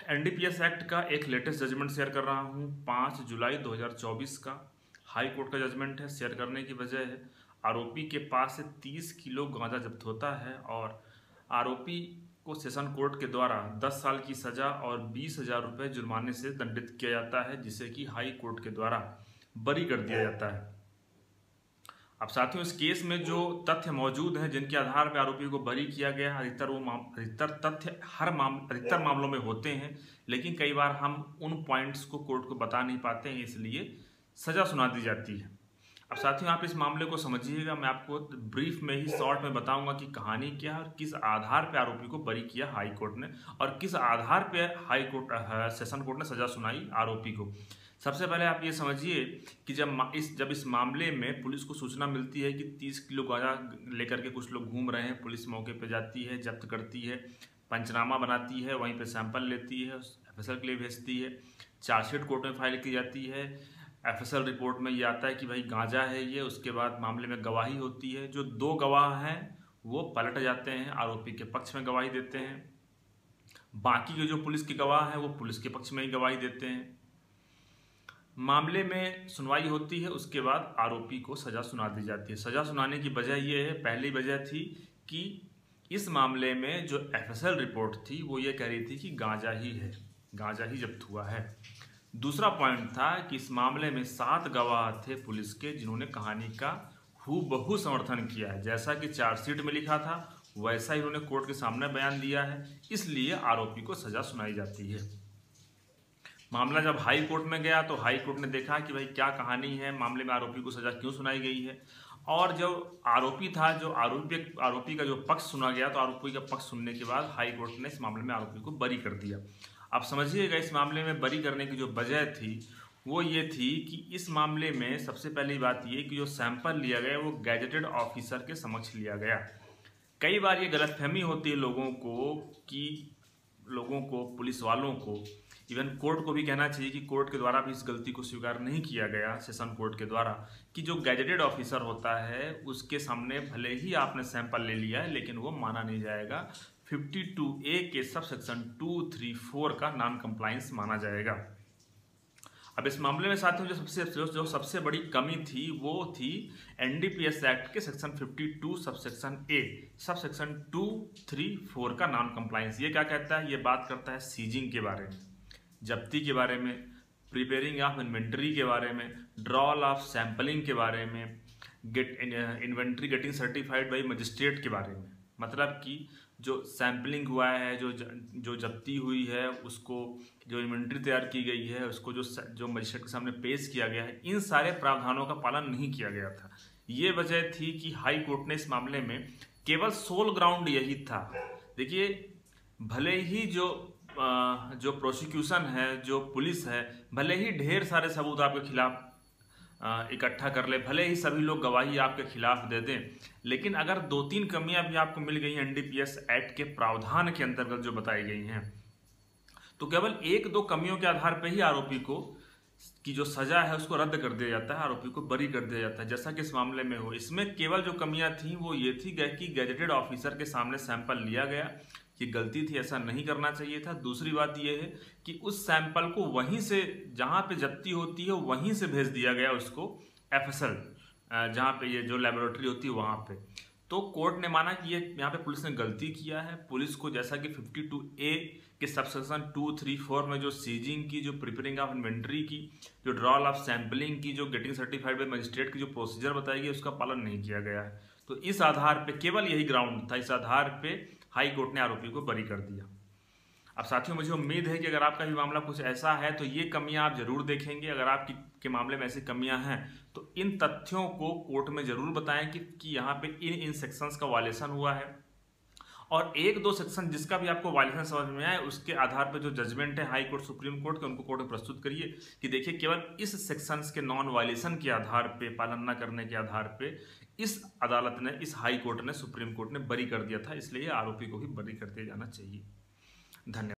NDPS act का एक latest judgement share कर रहा हूँ। 5 जुलाई 2024 का हाई कोर्ट का जजमेंट है। शेयर करने की वजह है, आरोपी के पास से 30 किलो गांजा जब्त होता है और आरोपी को सेशन कोर्ट के द्वारा 10 साल की सजा और 20,000 रुपये जुर्माने से दंडित किया जाता है, जिसे कि हाई कोर्ट के द्वारा बरी कर दिया जाता है। अब साथियों, इस केस में जो तथ्य मौजूद हैं जिनके आधार पर आरोपी को बरी किया गया, अधिकतर तथ्य अधिकतर मामलों में होते हैं, लेकिन कई बार हम उन पॉइंट्स को कोर्ट को बता नहीं पाते हैं, इसलिए सजा सुना दी जाती है। अब साथियों, आप इस मामले को समझिएगा। मैं आपको ब्रीफ में ही शॉर्ट में बताऊंगा कि कहानी क्या है और किस आधार पर आरोपी को बरी किया हाई कोर्ट ने और किस आधार पर हाई कोर्ट सेशन कोर्ट ने सजा सुनाई आरोपी को। सबसे पहले आप ये समझिए कि जब इस मामले में पुलिस को सूचना मिलती है कि 30 किलो गांजा लेकर के कुछ लोग घूम रहे हैं, पुलिस मौके पे जाती है, जब्त करती है, पंचनामा बनाती है, वहीं पे सैंपल लेती है, एफएसएल के लिए भेजती है, चार्जशीट कोर्ट में फाइल की जाती है। एफएसएल रिपोर्ट में ये आता है कि भाई गांजा है ये। उसके बाद मामले में गवाही होती है। जो 2 गवाह हैं वो पलट जाते हैं, आरोपी के पक्ष में गवाही देते हैं। बाकी के जो पुलिस के गवाह हैं वो पुलिस के पक्ष में ही गवाही देते हैं। मामले में सुनवाई होती है, उसके बाद आरोपी को सजा सुना दी जाती है। सजा सुनाने की वजह यह है, पहली वजह थी कि इस मामले में जो एफएसएल रिपोर्ट थी वो ये कह रही थी कि गांजा ही है, गांजा ही जब्त हुआ है। दूसरा पॉइंट था कि इस मामले में 7 गवाह थे पुलिस के जिन्होंने कहानी का हूबहू समर्थन किया है। जैसा कि चार्जशीट में लिखा था वैसा ही उन्होंने कोर्ट के सामने बयान दिया है, इसलिए आरोपी को सजा सुनाई जाती है। मामला जब हाई कोर्ट में गया तो हाई कोर्ट ने देखा कि भाई क्या कहानी है, मामले में आरोपी को सजा क्यों सुनाई गई है। और जो आरोपी था, जो आरोपी का जो पक्ष सुना गया, तो आरोपी का पक्ष सुनने के बाद हाई कोर्ट ने इस मामले में आरोपी को बरी कर दिया। अब समझिएगा, इस मामले में बरी करने की जो वजह थी वो ये थी कि इस मामले में सबसे पहली बात ये कि जो सैंपल लिया गया वो गैजेटेड ऑफिसर के समक्ष लिया गया। कई बार ये गलतफहमी होती है लोगों को, पुलिस वालों को, इवन कोर्ट को भी कहना चाहिए कि कोर्ट के द्वारा भी इस गलती को स्वीकार नहीं किया गया, सेशन कोर्ट के द्वारा, कि जो गैजेटेड ऑफिसर होता है उसके सामने भले ही आपने सैंपल ले लिया है लेकिन वो माना नहीं जाएगा। 52A के सब सेक्शन 2, 3, 4 का नॉन कंप्लायंस माना जाएगा। अब इस मामले में साथियों जो सबसे बड़ी कमी थी वो थी एनडीपीएस एक्ट के सेक्शन 52 सबसेक्शन A, सबसेक्शन 2, 3, 4 का नॉन कंप्लायंस। ये क्या कहता है? ये बात करता है सीजिंग के बारे में, जब्ती के बारे में, प्रिपेयरिंग ऑफ इन्वेंट्री के बारे में, ड्रॉल ऑफ सैंपलिंग के बारे में, inventory getting certified by magistrate के बारे में। मतलब कि जो सैंपलिंग हुआ है, जो जब्ती हुई है, उसको जो इन्वेंट्री तैयार की गई है, उसको जो मजिस्ट्रेट के सामने पेश किया गया है, इन सारे प्रावधानों का पालन नहीं किया गया था। ये वजह थी कि हाई कोर्ट ने इस मामले में केवल सोल ग्राउंड यही था। देखिए, भले ही जो प्रोसिक्यूशन है, जो पुलिस है, भले ही ढेर सारे सबूत आपके खिलाफ इकट्ठा कर ले, भले ही सभी लोग गवाही आपके खिलाफ दे दें, लेकिन अगर 2-3 कमियां भी आपको मिल गई एनडीपीएस एक्ट के प्रावधान के अंतर्गत जो बताई गई हैं, तो केवल 1-2 कमियों के आधार पर ही आरोपी को की जो सजा है उसको रद्द कर दिया जाता है, आरोपी को बरी कर दिया जाता है, जैसा कि इस मामले में हो। इसमें केवल जो कमियां थी वो ये थी कि गैजेटेड ऑफिसर के सामने सैंपल लिया गया, ये गलती थी, ऐसा नहीं करना चाहिए था। दूसरी बात यह है कि उस सैंपल को वहीं से, जहां पे जब्ती होती है वहीं से भेज दिया गया उसको एफएसएल, जहां पे ये जो लेबोरेटरी होती है वहां पे। तो कोर्ट ने माना कि ये यहाँ पे पुलिस ने गलती किया है। पुलिस को, जैसा कि 52A के सबसेक्शन 2, 3, 4 में जो सीजिंग की, जो प्रिपेयरिंग ऑफ इन्वेंट्री की, जो ड्रॉल ऑफ सैंपलिंग की, जो गेटिंग सर्टिफाइड बाय मजिस्ट्रेट की जो प्रोसीजर बताई गई, उसका पालन नहीं किया गया है। तो इस आधार पे, केवल यही ग्राउंड था, इस आधार पे हाई कोर्ट ने आरोपी को बरी कर दिया। अब साथियों, मुझे उम्मीद है कि अगर आपका भी मामला कुछ ऐसा है तो ये कमियां आप जरूर देखेंगे। अगर आपके मामले में ऐसी कमियां हैं तो इन तथ्यों को कोर्ट में जरूर बताएं कि यहाँ पे इन सेक्शंस का वायलेशन हुआ है, और 1-2 सेक्शन जिसका भी आपको वायलेशन समझ में आए उसके आधार पर जो जजमेंट है हाई कोर्ट, सुप्रीम कोर्ट के, उनको कोर्ट में प्रस्तुत करिए कि देखिए केवल इस सेक्शंस के नॉन वायलेशन के आधार पे, पालन न करने के आधार पे इस अदालत ने, इस हाई कोर्ट ने, सुप्रीम कोर्ट ने बरी कर दिया था, इसलिए आरोपी को भी बरी कर दिया जाना चाहिए। धन्यवाद।